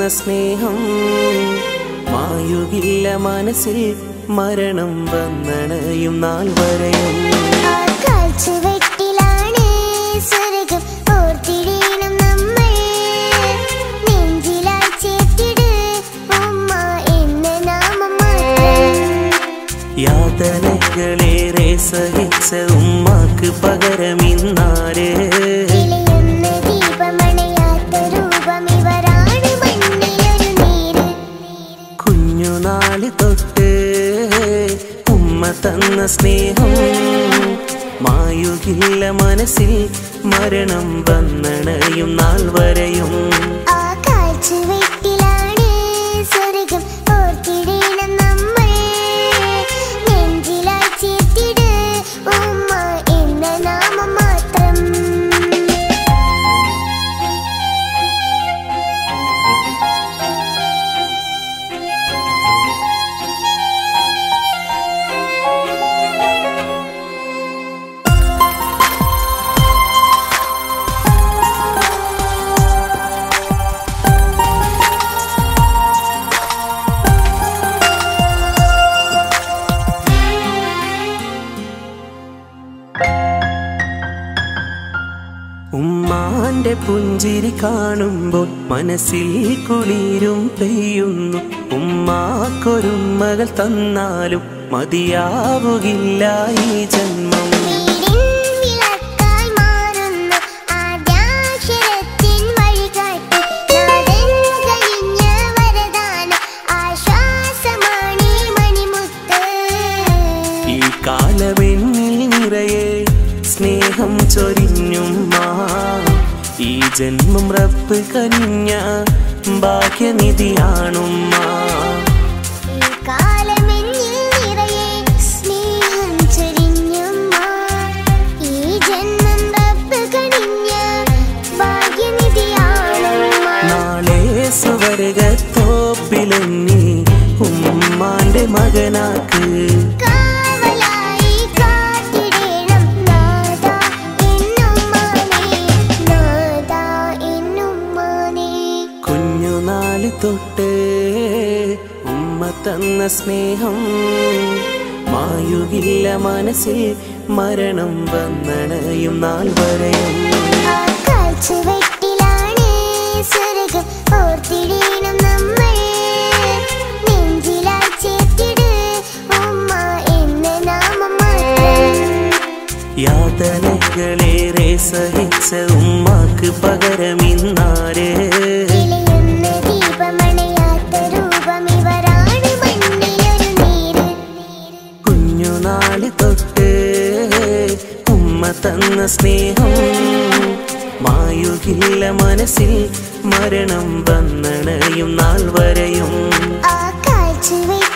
സ്നേഹം മായുകില്ല മനസ്സിൽ മരണം വന്നണയും നാൾ വരെയും യാതനകളേറെ സഹിച്ച ഉമ്മാക്ക് പകരമിന്നാരേ കുഞ്ഞുനാളി തൊട്ട് ഉമ്മ തന്ന സ്നേഹം മായുകില്ല മനസ്സിൽ മരണം വന്നണയും നാൾ വരെയും ഉമ്മാന്റെ പുഞ്ചിരി കാണുമ്പോൾ മനസ്സിൽ കുളിരും പെയ്യുന്നു ഉമ്മാക്കൊരു മകൾ തന്നാലും മതിയാവുകില്ല ഈ ജന്മം ഈ കാലവെണ്ണിൽ നിറയെ സ്നേഹം ചൊരിഞ്ഞുമ്മ ഈ ജന്മം റബ്ബ് കനിഞ്ഞ ഭാഗ്യനിധിയാണുമ്മ നാളെ സുവർഗത്തോപ്പിലെന്നി ഉമ്മാന്റെ മകനാക്ക് തൊട്ട് ഉമ്മ തന്ന സ്നേഹം മായുകില്ല മനസ്സിൽ മരണം വന്നണയും നാൾ വരെയും യാതനകളേറെ സഹിച്ച ഉമ്മാക്ക് പകരമിന്നാരേ കുഞ്ഞുനാളി തൊട്ട് ഉമ്മ തന്ന സ്നേഹം മായുകില്ല മനസ്സിൽ മരണം വന്നണയും നാൾ വരെയും